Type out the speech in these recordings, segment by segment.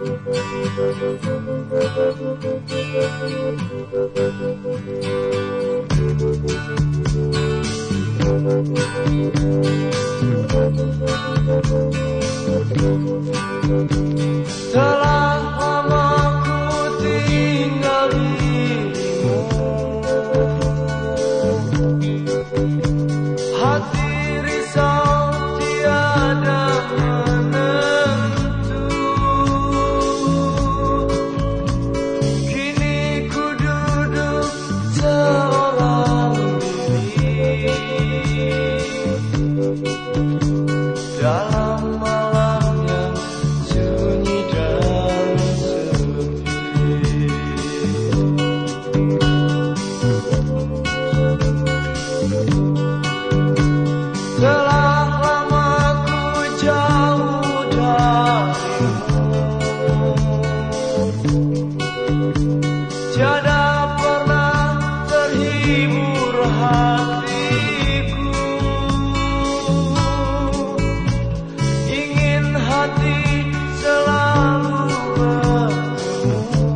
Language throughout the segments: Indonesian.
Telah lama ku tinggal dirimu, hati risau tiada menentu. Kini ku duduk seorang diri dalam malam yang sunyi dan sepi. Telah lama ku jauh darimu, tiada pernah terhibur hatiku. Ingin hati selalu bertemu.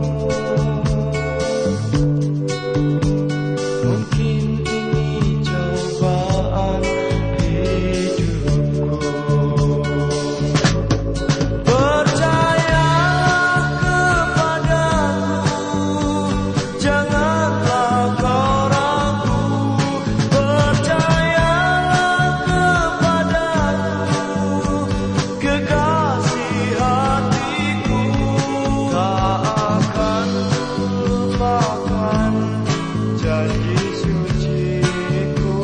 Mungkin ini cobaan hidupku. Percayalah kepadaku, janganlah kau ragu. Percayalah kepadaku, kekasih hatiku. Tak akan lupakan janji suciku,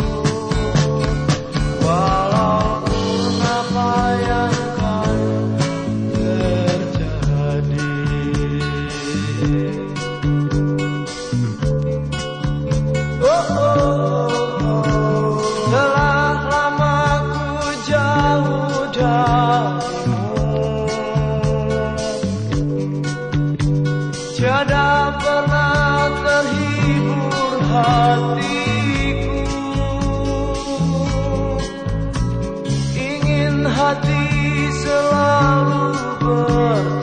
walaupun apa yang akan terjadi. Telah lama ku jauh darimu, tiada pernah terhibur hatiku. Ingin hati selalu bertemu.